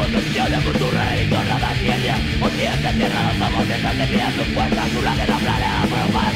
posesiones con tu rey, con la Daniela. O si es de tierra los amos, dejan de pie a sus puertas, tu la que no planea, pero para